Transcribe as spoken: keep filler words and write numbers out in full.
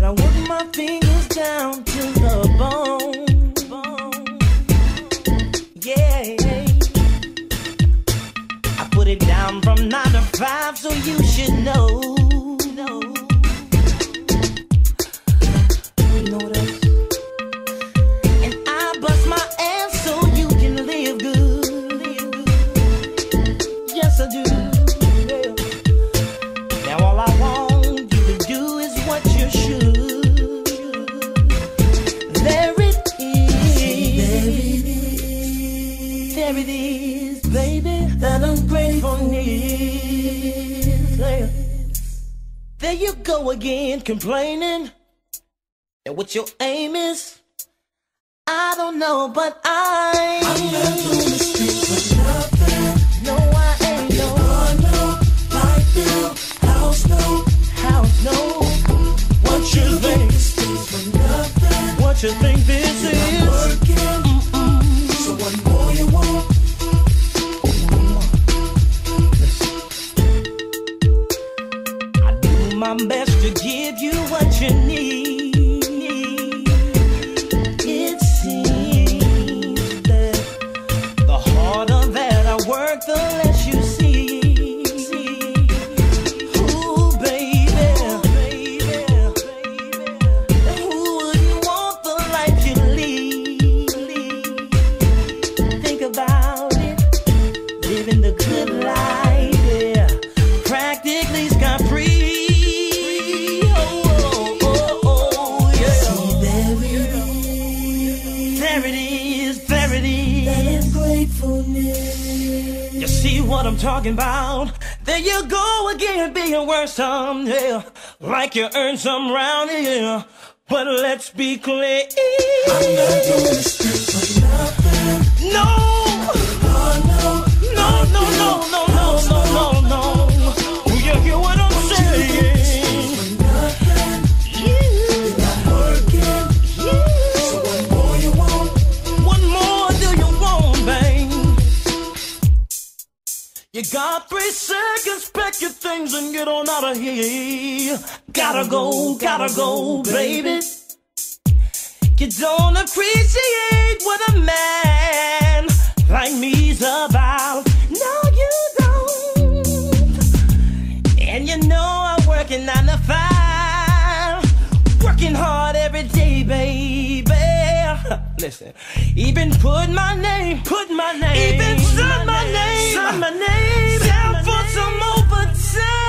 that I work my fingers down to the bone. Yeah, I put it down from nine to five, so you should know. You know what else? And I bust my ass so you can live good. Yes, I do. Yeah. Now all I want you to do is what you should. There it is. There it is, baby, that ungrateful need. There. There you go again, complaining. And what your aim is, I don't know, but I I'm not doing the streets for nothing. No, I ain't no car, no light bill, house, no house, no. What you think? Streets for nothing. What you think this is? I'm working. Mm-mm. So what more you want? I do my best to give you what you need. The less you see, ooh, baby, baby, baby, who wouldn't want the life you lead? Think about it, living the good life, yeah, practically scot-free. Oh, oh, oh, oh, yeah. See, there it is, there it is, there it is. That ungratefulness. You see what I'm talking about? There you go again, being worse some, yeah. Like you earned some round here. But let's be clear, I'm not doing the streets for nothing. No, no, no, no, no, no, no, no, no, no. You hear what I'm saying? You got three seconds, pack your things and get on out of here. Gotta go, gotta go, baby. You don't appreciate what a man like me's about. No, you don't. And you know I'm working nine to five, working hard every day, baby. Listen, even put my name, put my name, even sign my name, sign my name, down for some overtime.